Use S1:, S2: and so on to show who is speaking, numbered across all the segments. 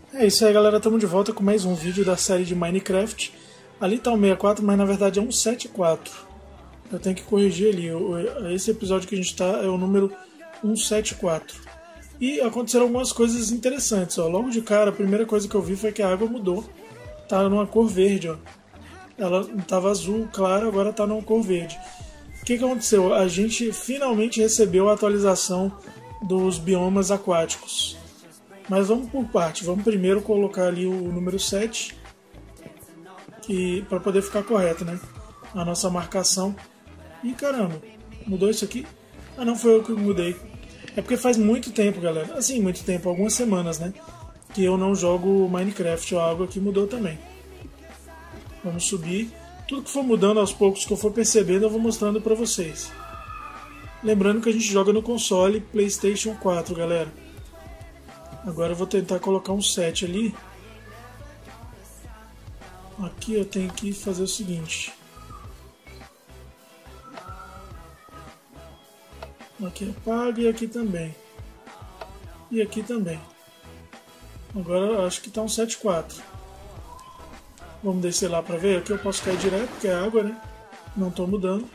S1: É isso aí, galera, estamos de volta com mais um vídeo da série de Minecraft. Ali tá o 64, mas na verdade é um 74. Eu tenho que corrigir ali, esse episódio que a gente tá é o número 174. E aconteceram algumas coisas interessantes, ó. Logo de cara, a primeira coisa que eu vi foi que a água mudou. Tá numa cor verde, ó. Ela estava azul, claro, agora tá numa cor verde. O que aconteceu? A gente finalmente recebeu a atualização dos biomas aquáticos. Mas vamos por parte. Vamos primeiro colocar ali o número 7, para poder ficar correto, né? A nossa marcação. Ih, caramba, mudou isso aqui? Ah, não, foi eu que mudei. É porque faz muito tempo, galera. Assim, muito tempo, algumas semanas, né? Que eu não jogo Minecraft. A água aqui mudou também. Vamos subir. Tudo que for mudando aos poucos, que eu for percebendo, eu vou mostrando pra vocês. Lembrando que a gente joga no console PlayStation 4, galera. Agora eu vou tentar colocar um 7 ali. Aqui eu tenho que fazer o seguinte. Aqui apaga e aqui também. E aqui também. Agora eu acho que está um 7.4. Vamos descer lá para ver. Aqui eu posso cair direto, porque é água, né? Não estou mudando.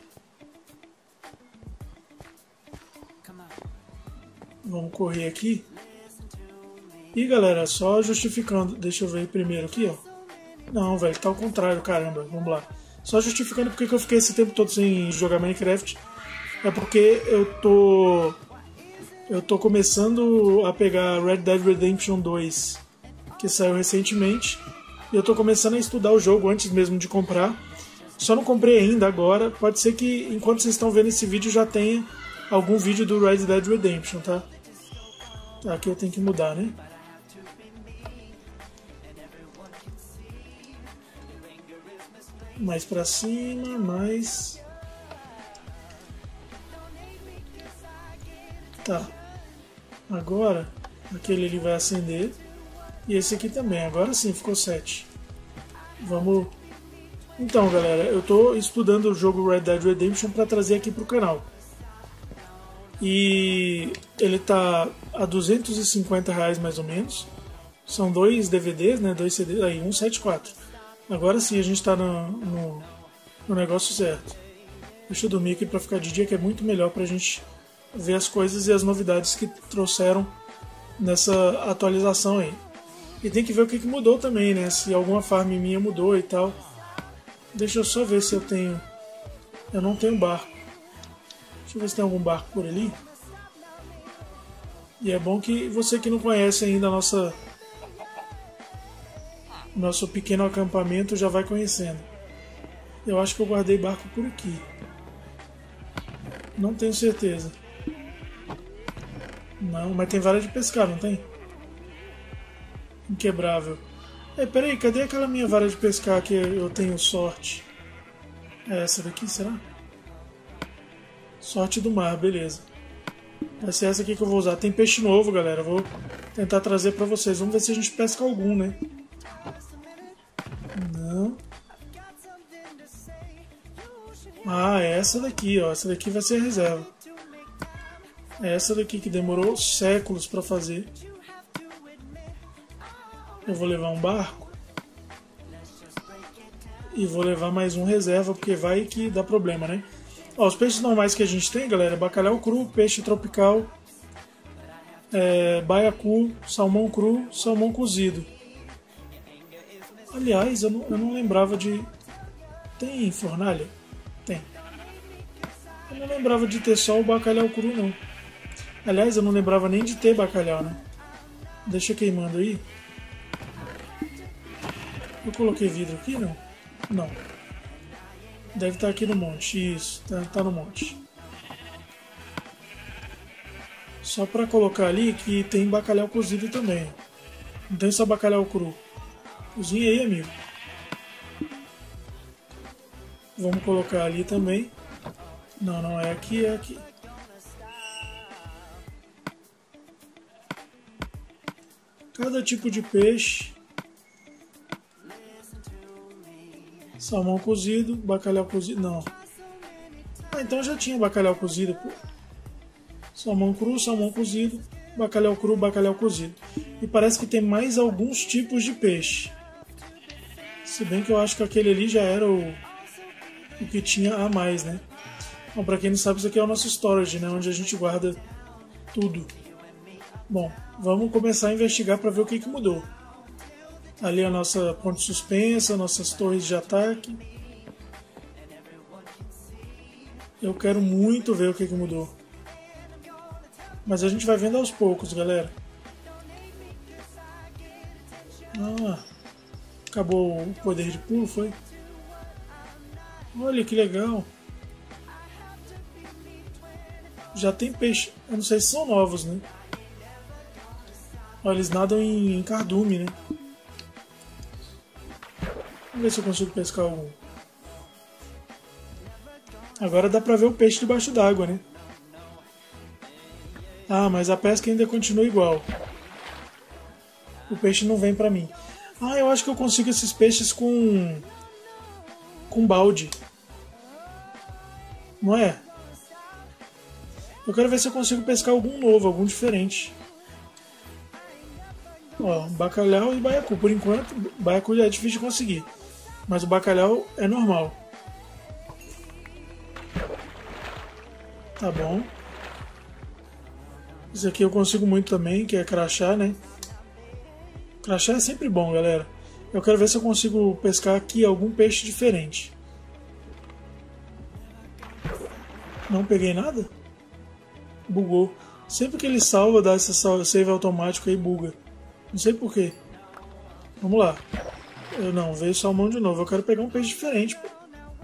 S1: Vamos correr aqui. E galera, só justificando. Deixa eu ver primeiro aqui, ó. Não, velho, tá ao contrário, caramba. Vamos lá. Só justificando porque que eu fiquei esse tempo todo sem jogar Minecraft. É porque eu tô começando a pegar Red Dead Redemption 2, que saiu recentemente. E eu tô começando a estudar o jogo antes mesmo de comprar. Só não comprei ainda agora. Pode ser que enquanto vocês estão vendo esse vídeo já tenha algum vídeo do Red Dead Redemption, tá? Aqui eu tenho que mudar, né? Mais pra cima, mais... Tá. Agora, aquele ali vai acender. E esse aqui também. Agora sim, ficou 7. Vamos... Então, galera, eu tô estudando o jogo Red Dead Redemption para trazer aqui pro canal. E ele tá a R$250 mais ou menos. São 2 DVDs, né? 2 CDs, aí 174. Agora sim a gente tá no negócio certo. Deixa eu dormir aqui para ficar de dia, que é muito melhor pra gente ver as coisas e as novidades que trouxeram nessa atualização aí. E tem que ver o que mudou também, né? Se alguma farm minha mudou e tal. Deixa eu só ver se eu tenho... Eu não tenho barco. Deixa eu ver se tem algum barco por ali. E é bom que você que não conhece ainda nosso pequeno acampamento já vai conhecendo. Eu acho que eu guardei barco por aqui. Não tenho certeza. Não, mas tem vara de pescar, não tem? Inquebrável. Peraí, cadê aquela minha vara de pescar que eu tenho sorte? É essa daqui, será? Sorte do mar, beleza. Vai ser essa aqui que eu vou usar. Tem peixe novo, galera. Vou tentar trazer pra vocês. Vamos ver se a gente pesca algum, né? Não. Ah, é essa daqui, ó. Essa daqui vai ser a reserva. É essa daqui que demorou séculos pra fazer. Eu vou levar um barco. E vou levar mais um reserva, porque vai que dá problema, né? Ó, os peixes normais que a gente tem, galera, bacalhau cru, peixe tropical, baiacu, salmão cru, salmão cozido. Aliás, eu não lembrava de... Tem fornalha? Tem. Eu não lembrava de ter só o bacalhau cru, não. Aliás, eu não lembrava nem de ter bacalhau, né? Deixa queimando aí. Eu coloquei vidro aqui, não? Não. Deve estar aqui no monte. Isso, tá no monte. Só para colocar ali que tem bacalhau cozido também. Não tem só bacalhau cru. Cozinha aí, amigo. Vamos colocar ali também. Não, não é aqui, é aqui. Cada tipo de peixe. Salmão cozido, bacalhau cozido. Não. Ah, então já tinha bacalhau cozido, pô. Salmão cru, salmão cozido. bacalhau cru, bacalhau cozido. E parece que tem mais alguns tipos de peixe. Se bem que eu acho que aquele ali já era o que tinha a mais, né? Bom, pra quem não sabe, isso aqui é o nosso storage, né? Onde a gente guarda tudo. Bom, vamos começar a investigar para ver o que mudou. Ali a nossa ponte suspensa, nossas torres de ataque. Eu quero muito ver o que mudou. Mas a gente vai vendo aos poucos, galera. Ah, acabou o poder de pulo, foi? Olha que legal. Já tem peixe. Eu não sei se são novos, né? Olha, eles nadam em cardume, né? Vamos ver se eu consigo pescar algum. Agora dá pra ver o peixe debaixo d'água, né? Ah, mas a pesca ainda continua igual. O peixe não vem pra mim. Ah, eu acho que eu consigo esses peixes com balde. Não é? Eu quero ver se eu consigo pescar algum novo, algum diferente. Ó, bacalhau e baiacu. Por enquanto, baiacu é difícil de conseguir. Mas o bacalhau é normal. Tá bom. Isso aqui eu consigo muito também, que é crachá, né? Crachá é sempre bom, galera. Eu quero ver se eu consigo pescar aqui algum peixe diferente. Não peguei nada? Bugou. Sempre que ele salva, dá esse save automático aí, buga. Não sei porquê. Vamos lá. Não, veio salmão de novo. Eu quero pegar um peixe diferente. Pô.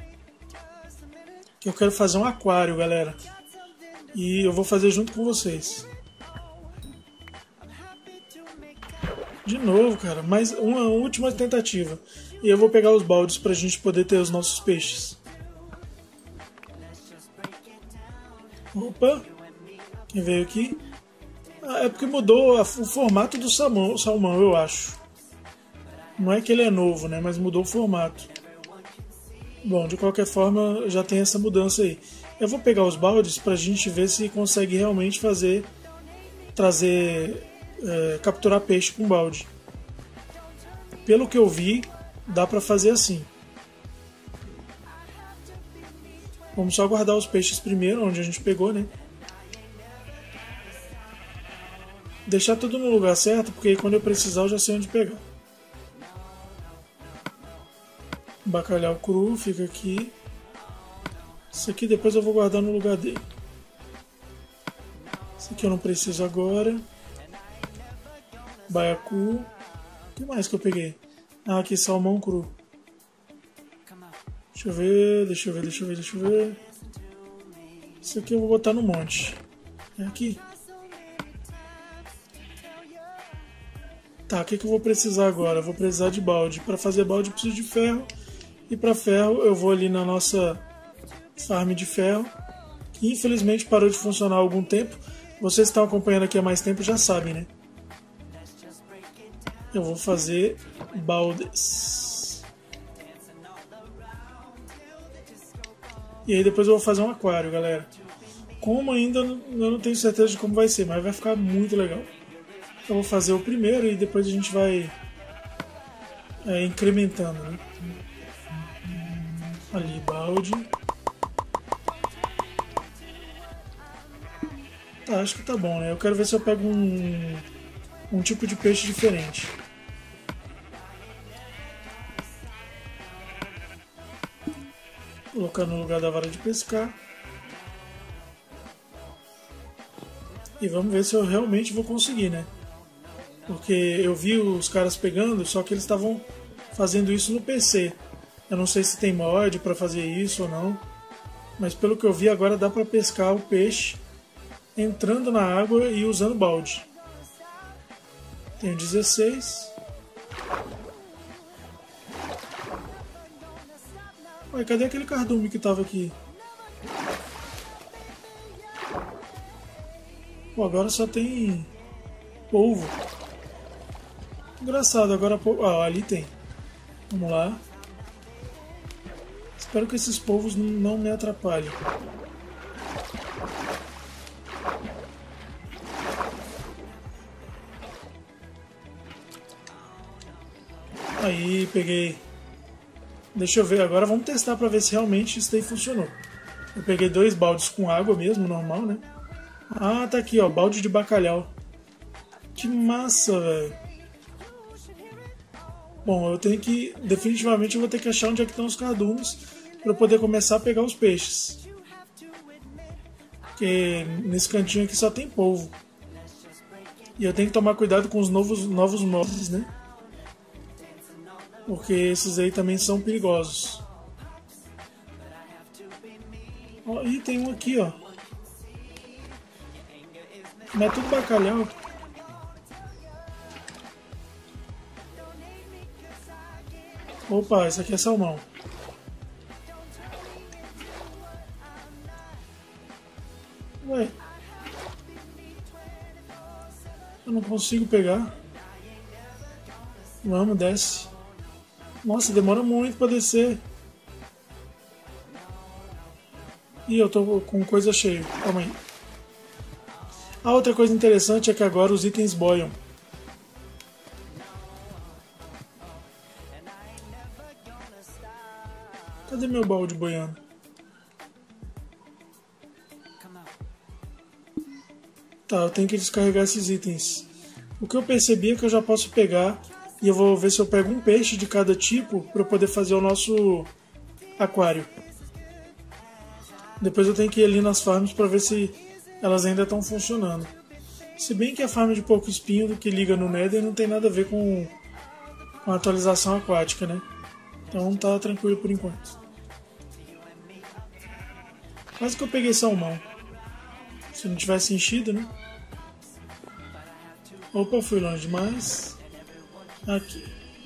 S1: Eu quero fazer um aquário, galera. E eu vou fazer junto com vocês. De novo, cara. Mais uma última tentativa. E eu vou pegar os baldes pra gente poder ter os nossos peixes. Opa! Quem veio aqui? Ah, é porque mudou o formato do salmão, eu acho. Não é que ele é novo, né? Mas mudou o formato. Bom, de qualquer forma, já tem essa mudança aí. Eu vou pegar os baldes pra gente ver se consegue realmente capturar peixe com balde. Pelo que eu vi, dá pra fazer assim. Vamos só guardar os peixes primeiro, onde a gente pegou, né? Deixar tudo no lugar certo, porque aí quando eu precisar eu já sei onde pegar. Bacalhau cru fica aqui. Isso aqui depois eu vou guardar no lugar dele. Isso aqui eu não preciso agora. Baiacu. O que mais que eu peguei? Ah, aqui salmão cru. Deixa eu ver. Isso aqui eu vou botar no monte. É aqui. Tá, o que eu vou precisar agora? Eu vou precisar de balde. Para fazer balde eu preciso de ferro. E para ferro eu vou ali na nossa farm de ferro, que infelizmente parou de funcionar há algum tempo. Vocês que estão acompanhando aqui há mais tempo já sabem, né? Eu vou fazer baldes. E aí depois eu vou fazer um aquário, galera. Como ainda eu não tenho certeza de como vai ser, mas vai ficar muito legal. Eu vou fazer o primeiro e depois a gente vai incrementando, né? Ali, balde. Tá, acho que tá bom, né? Eu quero ver se eu pego um tipo de peixe diferente. Colocar no lugar da vara de pescar. E vamos ver se eu realmente vou conseguir, né? Porque eu vi os caras pegando, só que eles estavam fazendo isso no PC. Eu não sei se tem mod para fazer isso ou não. Mas pelo que eu vi, agora dá para pescar o peixe entrando na água e usando balde. Tenho 16. Ué, cadê aquele cardume que estava aqui? Pô, agora só tem polvo. Engraçado, agora polvo. Ah, ali tem. Vamos lá. Espero que esses polvos não me atrapalhem. Aí, peguei. Deixa eu ver, agora vamos testar pra ver se realmente isso daí funcionou. Eu peguei 2 baldes com água mesmo, normal, né? Ah, tá aqui, ó, balde de bacalhau. Que massa, velho. Bom, eu tenho que... Definitivamente eu vou ter que achar onde é que estão os cardumes pra eu poder começar a pegar os peixes. Porque nesse cantinho aqui só tem polvo. E eu tenho que tomar cuidado com os novos mobs, né? Porque esses aí também são perigosos. Ó, e tem um aqui, ó. Mas é tudo bacalhau. Opa, esse aqui é salmão. Ué. Eu não consigo pegar. Vamos, desce. Nossa, demora muito pra descer. Ih, eu tô com coisa cheia. Calma aí. A outra coisa interessante é que agora os itens boiam. Cadê meu balde boiando? Tá, eu tenho que descarregar esses itens. O que eu percebi é que eu já posso pegar e eu vou ver se eu pego um peixe de cada tipo para eu poder fazer o nosso aquário. Depois eu tenho que ir ali nas farms para ver se elas ainda estão funcionando. Se bem que a farm de porco espinho que liga no Nether não tem nada a ver com a atualização aquática, né? Então tá tranquilo por enquanto. Quase que eu peguei salmão. Se não tivesse enchido, né? Opa, fui longe demais. Aqui.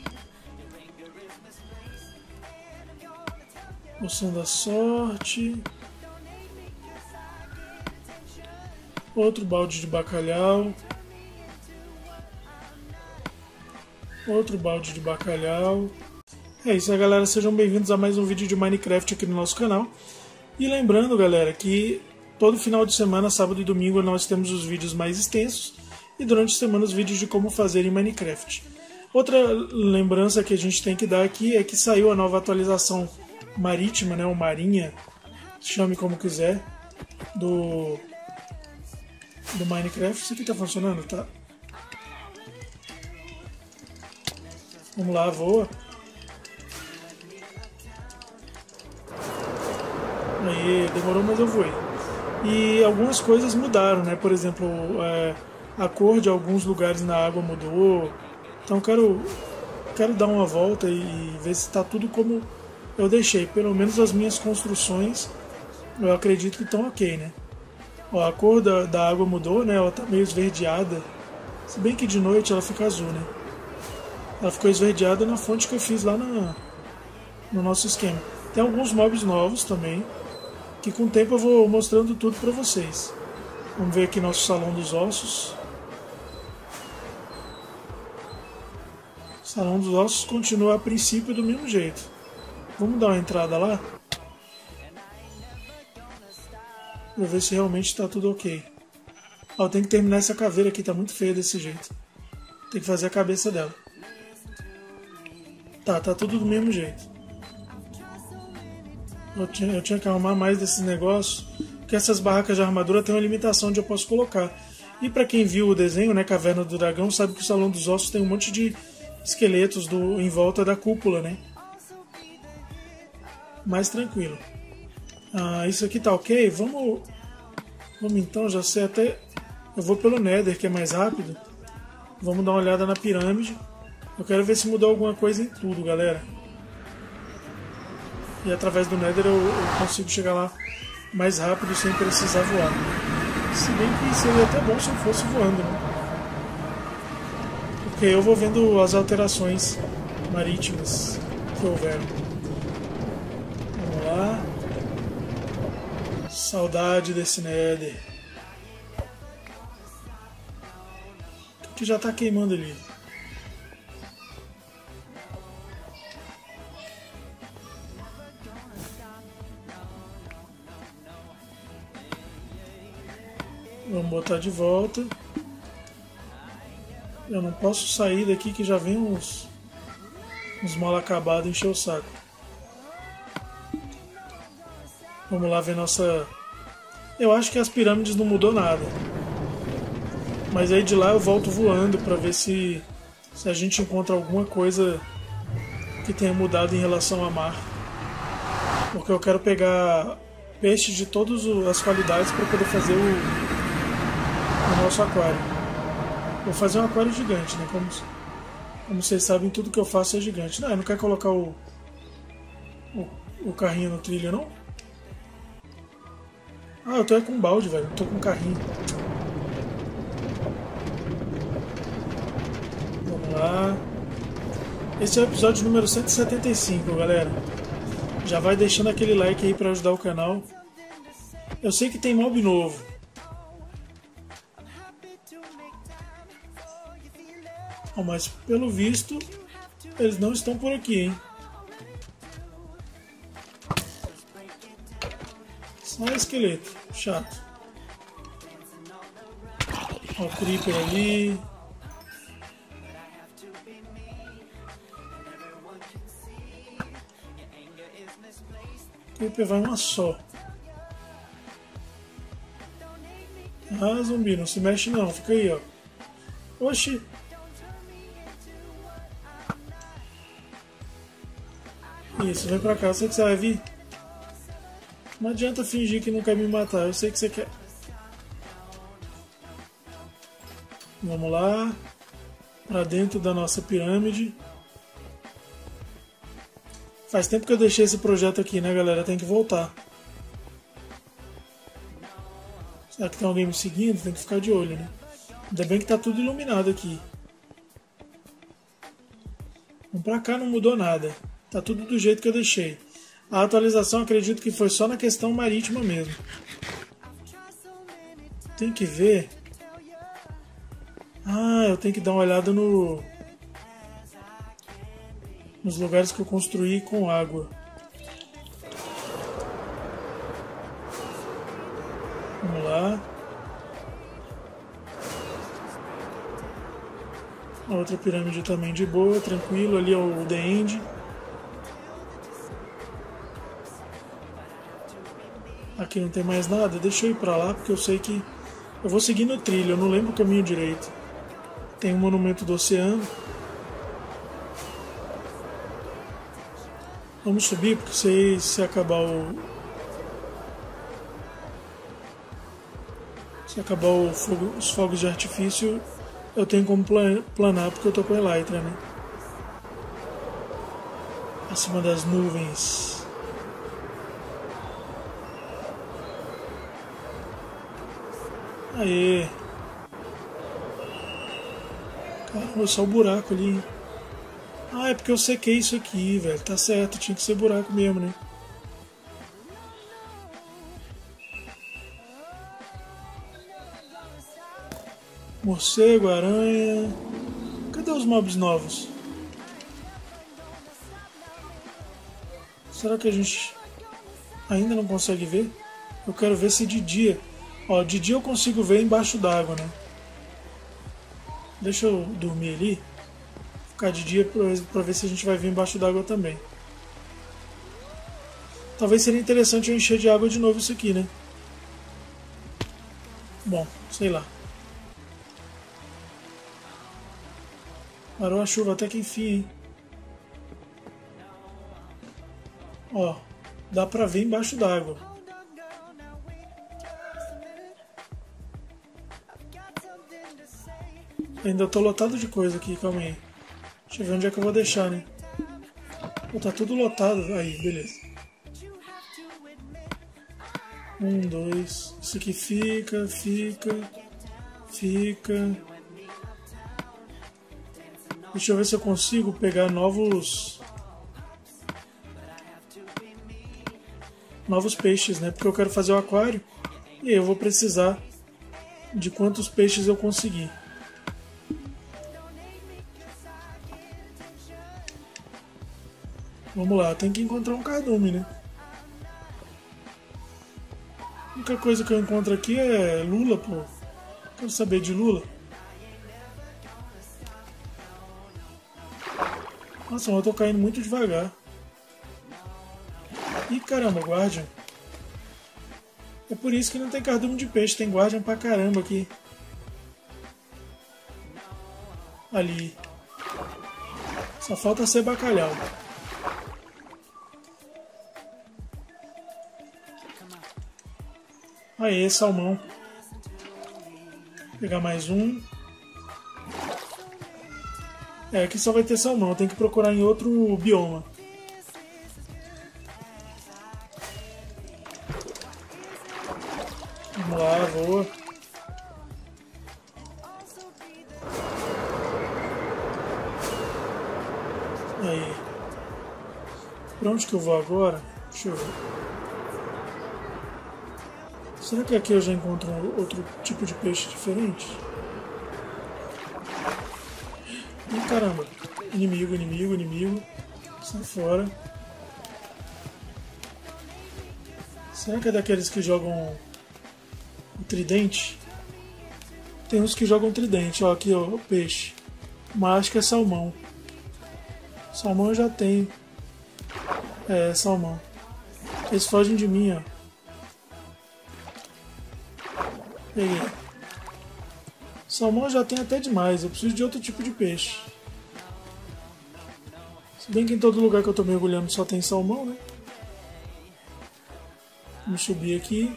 S1: Poção da sorte. Outro balde de bacalhau. Outro balde de bacalhau. É isso aí, galera. Sejam bem-vindos a mais um vídeo de Minecraft aqui no nosso canal. E lembrando, galera, que todo final de semana, sábado e domingo, nós temos os vídeos mais extensos. E durante a semana os vídeos de como fazer em Minecraft. Outra lembrança que a gente tem que dar aqui é que saiu a nova atualização marítima, né, ou marinha, chame como quiser, do Minecraft. Isso aqui tá funcionando, tá? Vamos lá, voa. Aí, demorou, mas eu voei. E algumas coisas mudaram, né? Por exemplo, a cor de alguns lugares na água mudou. Então quero dar uma volta e ver se está tudo como eu deixei. Pelo menos as minhas construções, eu acredito que estão ok, né? Ó, a cor da água mudou, né? Ela tá meio esverdeada. Se bem que de noite ela fica azul, né? Ela ficou esverdeada na fonte que eu fiz lá no nosso esquema. Tem alguns mobs novos também, que com o tempo eu vou mostrando tudo para vocês. Vamos ver aqui nosso salão dos ossos. O salão dos ossos continua a princípio do mesmo jeito. Vamos dar uma entrada lá? Pra ver se realmente está tudo ok. Ó, eu tenho que terminar essa caveira aqui, tá muito feia desse jeito. Tem que fazer a cabeça dela. Tá tudo do mesmo jeito. Eu tinha que arrumar mais desses negócios, porque essas barracas de armadura tem uma limitação onde eu posso colocar. E para quem viu o desenho, né, Caverna do Dragão, sabe que o Salão dos Ossos tem um monte de esqueletos em volta da cúpula, né? Mais tranquilo. Isso aqui tá ok? Vamos então, já sei até... Eu vou pelo Nether, que é mais rápido. Vamos dar uma olhada na pirâmide. Eu quero ver se mudou alguma coisa em tudo, galera. E através do Nether eu consigo chegar lá mais rápido sem precisar voar. Se bem que seria até bom se eu fosse voando, né? Porque eu vou vendo as alterações marítimas que houveram. Vamos lá. Saudade desse Nether. Que já tá queimando ali. Vamos botar de volta. Eu não posso sair daqui que já vem uns Uns mal acabados encher o saco. Vamos lá ver nossa... Eu acho que as pirâmides não mudou nada. Mas aí de lá eu volto voando pra ver se a gente encontra alguma coisa que tenha mudado em relação a mar. Porque eu quero pegar peixes de todas as qualidades para poder fazer o nosso aquário. Vou fazer um aquário gigante, né? Como vocês sabem, tudo que eu faço é gigante. Não, não quer colocar o carrinho no trilho, não? Ah, eu tô com um balde, velho. Não tô com um carrinho. Vamos lá. Esse é o episódio número 175, galera. Já vai deixando aquele like aí pra ajudar o canal. Eu sei que tem mob novo. Oh, mas pelo visto, eles não estão por aqui, hein? Só esqueleto. Chato. Ó, o creeper ali. Creeper vai uma só. Ah, zumbi, não se mexe não. Fica aí, ó. Oxi. Isso, vem pra cá. Eu sei que você vai vir. Não adianta fingir que não quer me matar. Eu sei que você quer. Vamos lá. Pra dentro da nossa pirâmide. Faz tempo que eu deixei esse projeto aqui, né, galera? Tem que voltar. Será que tem alguém me seguindo? Tem que ficar de olho, né? Ainda bem que tá tudo iluminado aqui. Vamos pra cá, não mudou nada. Tá tudo do jeito que eu deixei. A atualização acredito que foi só na questão marítima mesmo. Tem que ver. Ah, eu tenho que dar uma olhada nos lugares que eu construí com água. Vamos lá. A outra pirâmide também de boa, tranquilo. Ali é o The End. Aqui não tem mais nada. Deixa eu ir pra lá porque eu sei que eu vou seguir no trilho. Eu não lembro o caminho direito. Tem um monumento do oceano. Vamos subir porque se acabar os fogos de artifício, eu tenho como planar porque eu tô com a Elytra, né? Acima das nuvens. Aê! Caramba, só o buraco ali. Ah, é porque eu sequei isso aqui, velho. Tá certo, tinha que ser buraco mesmo, né? Morcego, aranha... Cadê os mobs novos? Será que a gente ainda não consegue ver? Eu quero ver se de dia... Ó, de dia eu consigo ver embaixo d'água, né? Deixa eu dormir ali. Ficar de dia pra ver se a gente vai ver embaixo d'água também. Talvez seria interessante eu encher de água de novo isso aqui, né? Bom, sei lá. Parou a chuva até que enfim, hein? Ó, dá pra ver embaixo d'água. Ainda tô lotado de coisa aqui, calma aí. Deixa eu ver onde é que eu vou deixar, né? Pô, tá tudo lotado. Aí, beleza. 1, 2. Isso aqui fica. Deixa eu ver se eu consigo pegar novos peixes, né? Porque eu quero fazer o aquário e aí eu vou precisar de quantos peixes eu conseguir. Vamos lá, tem que encontrar um cardume, né? A única coisa que eu encontro aqui é lula, pô. Quero saber de lula. Nossa, mas eu tô caindo muito devagar. Ih, caramba, Guardian. É por isso que não tem cardume de peixe, tem Guardian pra caramba aqui. Ali. Só falta ser bacalhau. Aê, salmão. Vou pegar mais um. É, aqui só vai ter salmão, tem que procurar em outro bioma. Vamos lá, voa. Aí. Pra onde que eu vou agora? Deixa eu ver. Será que aqui eu já encontro outro tipo de peixe diferente? Ih, caramba. Inimigo, inimigo, inimigo. Sai fora. Será que é daqueles que jogam o tridente? Tem uns que jogam tridente. Ó, aqui, ó, o peixe. Mas acho que é salmão. Salmão eu já tenho. É, salmão. Eles fogem de mim, ó. Peguei. Salmão eu já tenho até demais. Eu preciso de outro tipo de peixe. Se bem que em todo lugar que eu tô mergulhando só tem salmão, né? Vamos subir aqui.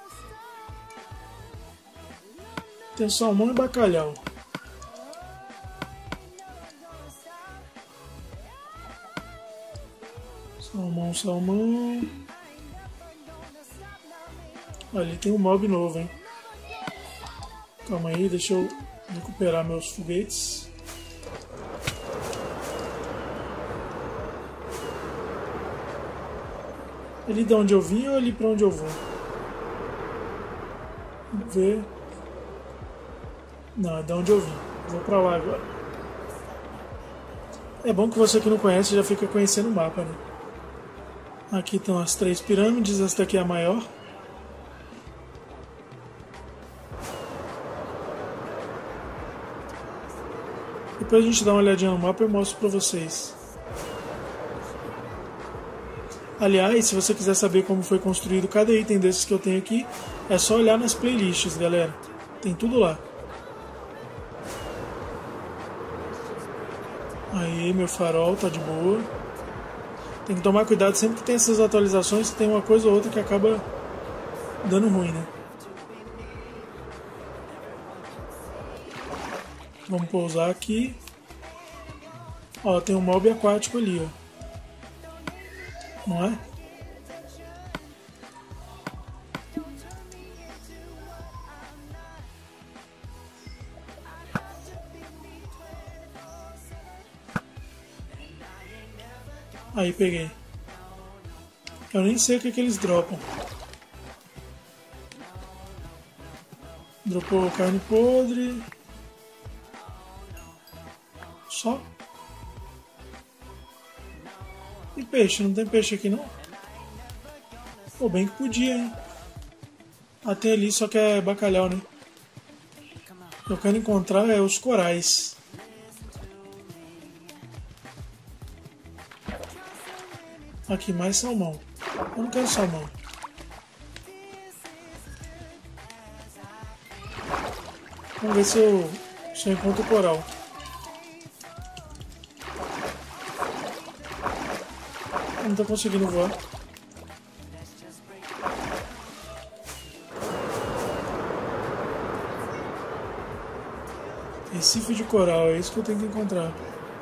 S1: Tem salmão e bacalhau. Salmão, salmão. Ali tem um mob novo, hein? Calma aí, deixa eu recuperar meus foguetes. Ali de onde eu vim ou ali pra onde eu vou? Vamos ver. Não, é de onde eu vim. Vou pra lá agora. É bom que você que não conhece já fica conhecendo o mapa, né? Aqui estão as 3 pirâmides, essa daqui é a maior. Depois a gente dá uma olhadinha no mapa e eu mostro pra vocês. Aliás, se você quiser saber como foi construído cada item desses que eu tenho aqui, é só olhar nas playlists, galera. Tem tudo lá. Aí, meu farol tá de boa. Tem que tomar cuidado sempre que tem essas atualizações, tem uma coisa ou outra que acaba dando ruim, né? Vamos pousar aqui. Ó, tem um mob aquático ali, ó. Não é? Aí, peguei. Eu nem sei o que eles dropam. Dropou carne podre. Só? E peixe? Não tem peixe aqui não? Pô, bem que podia, hein? Até ali, só que é bacalhau, né? Eu quero encontrar os corais. Aqui, mais salmão. Eu não quero salmão. Vamos ver se eu encontro o coral. Não tô conseguindo voar. Recife de coral, é isso que eu tenho que encontrar.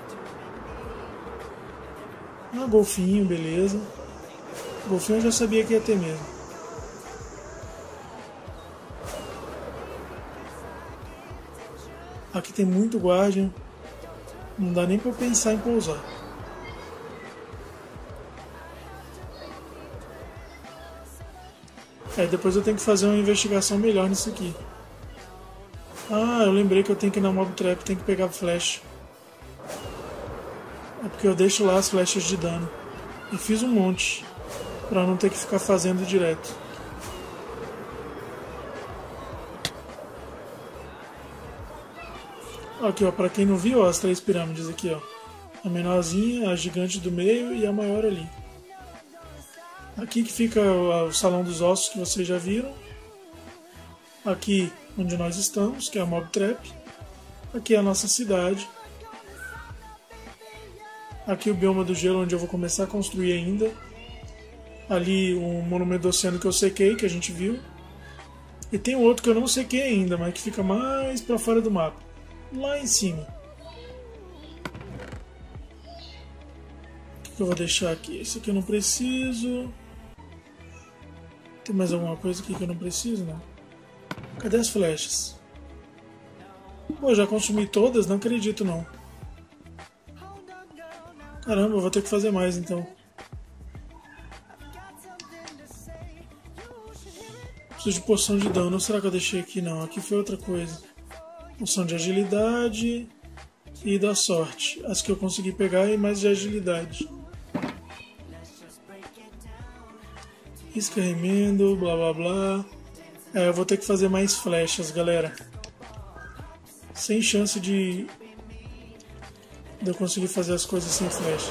S1: Ah, golfinho, beleza. Golfinho eu já sabia que ia ter mesmo. Aqui tem muito guardian. Não dá nem pra pensar em pousar. Depois eu tenho que fazer uma investigação melhor nisso aqui. Ah, eu lembrei que eu tenho que ir na Mob Trap, tenho que pegar flecha. É porque eu deixo lá as flechas de dano. E fiz um monte, pra não ter que ficar fazendo direto. Aqui, ó, pra quem não viu, ó, as 3 pirâmides aqui, ó. A menorzinha, a gigante do meio e a maior ali. Aqui que fica o Salão dos Ossos que vocês já viram. Aqui onde nós estamos, que é a Mob Trap. Aqui é a nossa cidade. Aqui o bioma do gelo, onde eu vou começar a construir ainda. Ali um monumento do oceano que eu sequei, que a gente viu. E tem outro que eu não sequei ainda, mas que fica mais pra fora do mapa. Lá em cima. O que eu vou deixar aqui? Esse aqui eu não preciso. Tem mais alguma coisa aqui que eu não preciso, não? Cadê as flechas? Pô, já consumi todas? Não acredito, não. Caramba, eu vou ter que fazer mais, então. Preciso de poção de dano. Será que eu deixei aqui? Não, aqui foi outra coisa. Poção de agilidade e da sorte. As que eu consegui pegar e mais de agilidade. Isca remendo, blá blá blá. Eu vou ter que fazer mais flechas, galera. Sem chance de eu conseguir fazer as coisas sem flecha.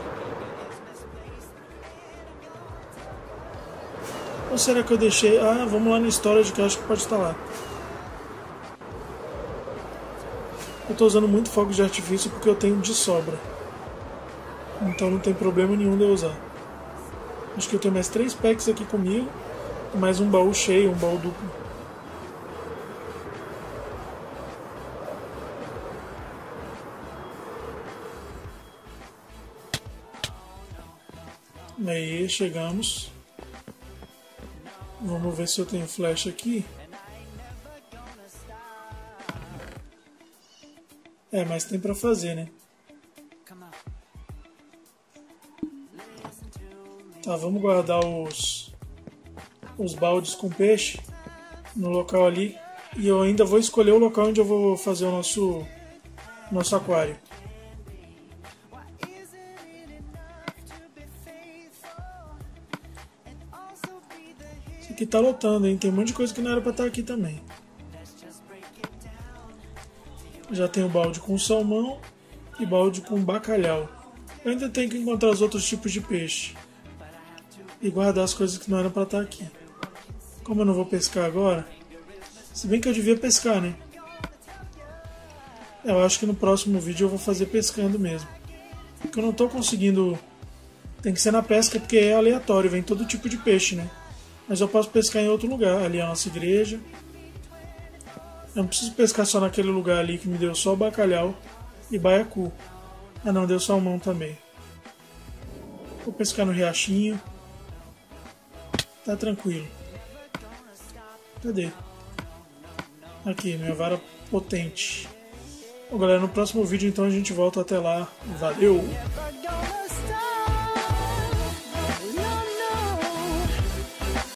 S1: Ou será que eu deixei... Ah, vamos lá no storage que eu acho que pode estar lá. Eu estou usando muito fogo de artifício porque eu tenho de sobra. Então não tem problema nenhum de eu usar. Acho que eu tenho mais 3 packs aqui comigo. Mais um baú cheio, um baú duplo. Aí, chegamos. Vamos ver se eu tenho flecha aqui. Mas tem pra fazer, né? Tá, vamos guardar os baldes com peixe no local ali. E eu ainda vou escolher o local onde eu vou fazer o nosso aquário. Isso aqui tá lotando, hein? Tem um monte de coisa que não era pra estar aqui também. Já tem o balde com salmão e balde com bacalhau. Eu ainda tenho que encontrar os outros tipos de peixe. E guardar as coisas que não eram pra estar aqui. Como eu não vou pescar agora, se bem que eu devia pescar, né? Eu acho que no próximo vídeo eu vou fazer pescando mesmo. Porque eu não tô conseguindo... Tem que ser na pesca porque é aleatório, vem todo tipo de peixe, né? Mas eu posso pescar em outro lugar. Ali é a nossa igreja. Eu não preciso pescar só naquele lugar ali que me deu só bacalhau e baiacu. Ah não, deu salmão também. Vou pescar no riachinho. Tá tranquilo. Cadê? Aqui, minha vara potente. Bom, galera, no próximo vídeo então a gente volta até lá. Valeu!